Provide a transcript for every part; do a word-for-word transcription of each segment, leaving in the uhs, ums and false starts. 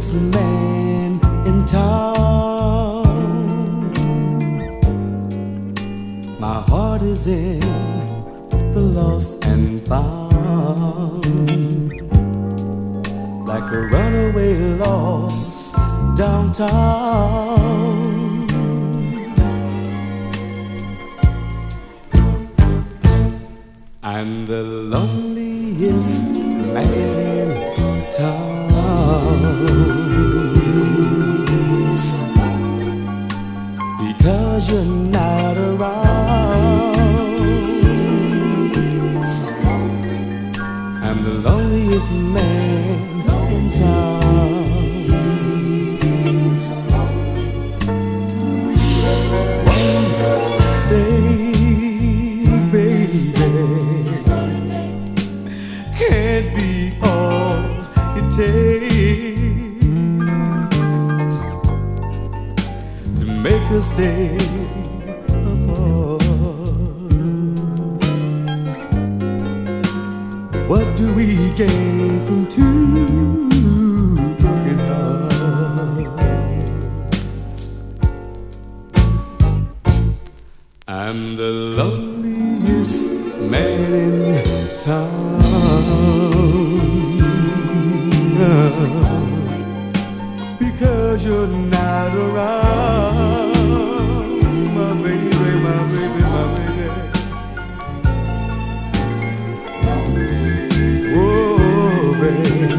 loneliest man in town. My heart is in the lost and found, like a runaway lost downtown. I'm the loneliest man in town, because you're not around. I'm the loneliest man in town. Stay, baby, can't be all it takes to make us stay apart. What do we gain from two broken hearts? I'm the loneliest man in town, because you're not around. My baby, my baby, my baby. Oh, baby.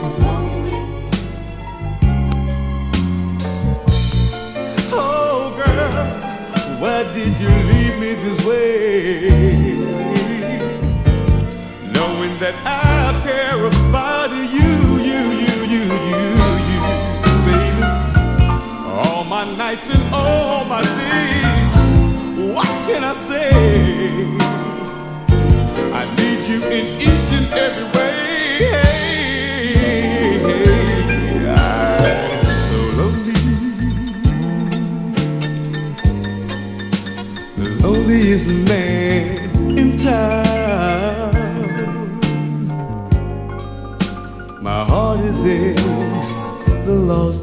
Oh, girl, why did you leave me this way? Knowing that I care about you, you, you, you, you, you, baby. All my nights and all my days, what can I say? I need you in each and every way. I'm so lonely, the loneliest man in town. My heart is in the lost